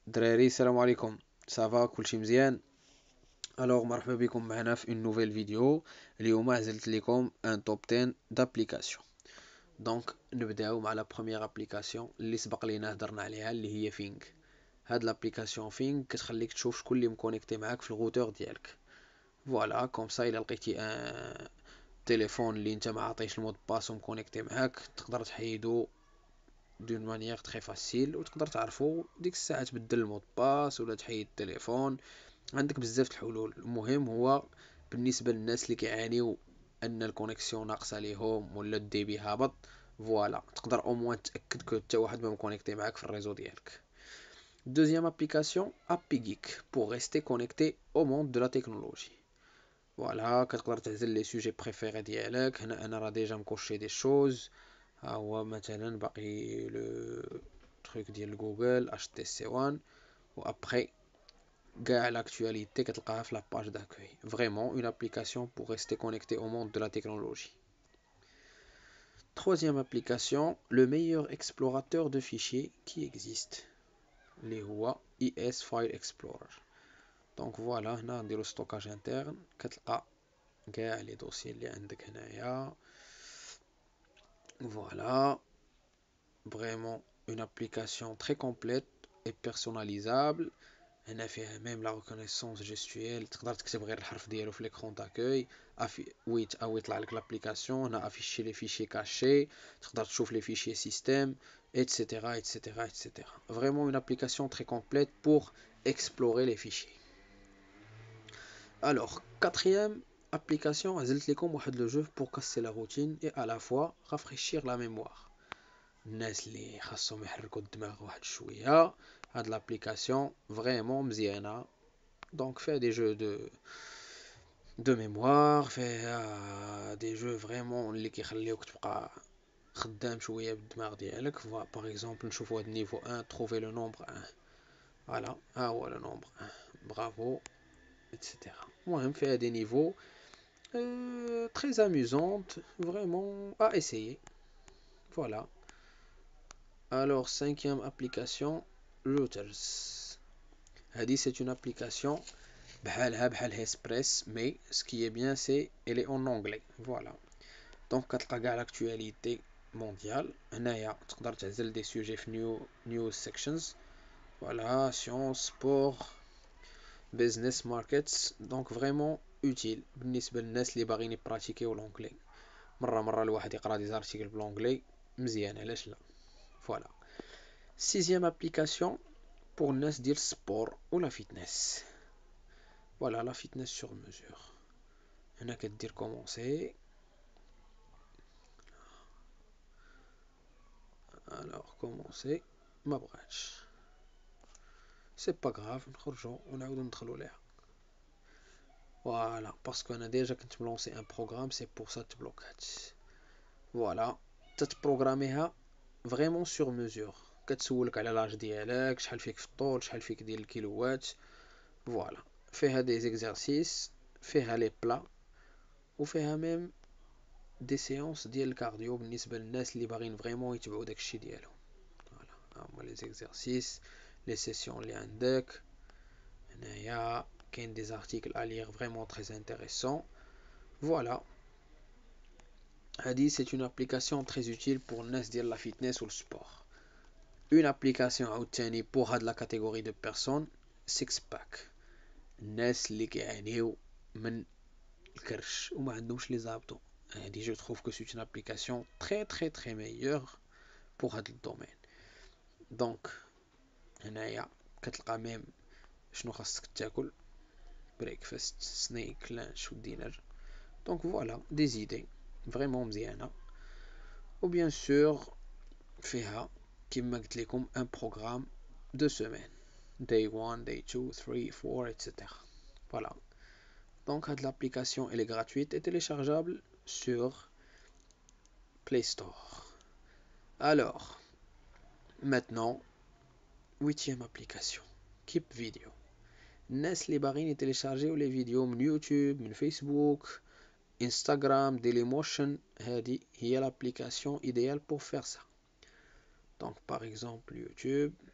دراري السلام عليكم. صافا كلشي مزيان. مرحبا بكم معنا في une nouvelle فيديو. اليوم عزلت لكم ان توب 10 دابليكاسيون. نبداو مع لا بروميير ابليكاسيون اللي سبق لينا هضرنا عليها اللي هي فينغ. هاد لابليكاسيون فينغ كتخليك تشوف شكون اللي مكونيكتي معاك في الغوتور ديالك. فوالا كوم سا الا لقيتي ان تليفون اللي انت ما عطيش المود باس ومكونيكتي معاك تقدر تحيدو دون مانيير تري فاسيل وتقدر تعرفو ديك الساعه تبدل المود باس ولا تحيد التليفون. عندك بزاف الحلول. المهم هو بالنسبه للناس اللي كيعانيو ان الكونيكسيون ناقصه ليهم ولا الديبي هابط، فوالا تقدر او موان تاكد كو حتى واحد ما مكونيكتي معاك في الريزو ديالك. دوزيام ابليكاسيون ابي جيك بور ريستي كونيكتي او موند دو لا تكنولوجي. فوالا كتقدر تعزل لي سوجي بريفيري ديالك. هنا انا راه ديجا مكوشي دي شوز. ها هو مثلا باقي لو تروك ديال جوجل اش تي سي 1 و ابري كاع l'actualité كتلقاها في la page d'accueil. Vraiment une application pour rester connecté au monde de la technologie. Troisième application, le meilleur explorateur de fichiers qui existe, اللي هو ES File Explorer. Donc voilà, هنا نديرو stockage interne كتلقى كاع لي دوسيي اللي عندك هنايا. Voilà, vraiment une application très complète et personnalisable. هنا فيها ميم لا ريكونيسونس جيستويل، تقدر تكتب غير الحرف ديالو في ليكرون تاكوي ويت او يطلع لك لابليكاسيون. هنا افيشي لي فيشي كاشي، تقدر تشوف لي فيشي سيستم etc etc etc. Vraiment une application très complète pour explorer les fichiers. Alors quatrième application عزلت لكم واحد لو جو pour casser la routine et à la fois rafraîchir la mémoire. الناس اللي خاصهم يحركوا الدماغ واحد شويه، هاد لابليكاسيون فريمون مزيانه. Donc faire des jeux de mémoire, faire des jeux vraiment اللي كيخليوك تبقى خدام شويه بالدماغ ديالك. Par exemple نشوفوا هاد niveau 1 trouver le nombre 1. Voilà, ها هو le nombre 1. Bravo etc. المهم فيها des niveaux très amusantes vraiment à essayer. Voilà. Alors cinquième application, Routers. هذه c'est une application بحال Express, mais ce qui est bien c'est elle est en anglais. Voilà. Donc كتلقى كاع l'actualité mondiale. هنايا تقدر تعزل des sujets في news sections. Voilà, science, sport, business, markets. Donc vraiment utile بالنسبة للناس اللي باغيين يبراتيكيو l'anglais. مرة الواحد يقرا دي زارتيكل بالانجلي مزيان، علاش لا. Voilà. Sixième application pour الناس ديال السبور ولا fitness. Voilà, la fitness sur mesure. هنا كدير commencer. Alors commencer ما بغاتش، سي با غاف نخرجو ونعاودو ندخلو ليها. فوالا باسكو انا ديجا كنت ملونسي ان بروغرام سي بور سا تبلوكات. فوالا تتبروغراميها فريمون سور ميزور. كتسولك على لاج ديالك، شحال فيك في الطول، شحال فيك ديال الكيلوات. فوالا فيها دي زيكزارسيس، فيها لي بلا، وفيها ميم دي سيونس ديال الكارديو بالنسبه للناس اللي باغيين فريمون يتبعوا داكشي ديالهم. فوالا هما لي زيكزارسيس لي سيسيون اللي عندك. هنايا كاين دي زارتيكل ا لير فريمون تري انتريسون. فوالا هادي سي اون ابليكاسيون تري اوتيل بور الناس ديال لا فيتنس و السبور. اون ابليكاسيون عاوتاني بور هاد لا كاتيجوري دو بيرسون سيكس باك، الناس اللي كيعانيو من الكرش وما عندهمش لي زابطو. هادي جو تروف كو سي اون ابليكاسيون تري ميور بور هاد الدومين. دونك هنايا كتلقى ميم شنو خاصك تاكل، بريكفاست، سنيك، لانش و دينر. دونك فوالا دي زيدي فريمون مزيانه. و بيان سور فيها كيما قلت لكم ان بروغرام دو سيمين، day 1 day 2 3 4 etc. Voilà. Donc l'application elle est gratuite et téléchargeable sur Play Store. Alors maintenant huitième application Keep Video. الناس اللي باغيين يتيليشارجيو لي فيديو من يوتيوب، من فيسبوك، انستغرام، ديليموشن، هذه هي l'application idéale pour faire ça. Donc par exemple YouTube,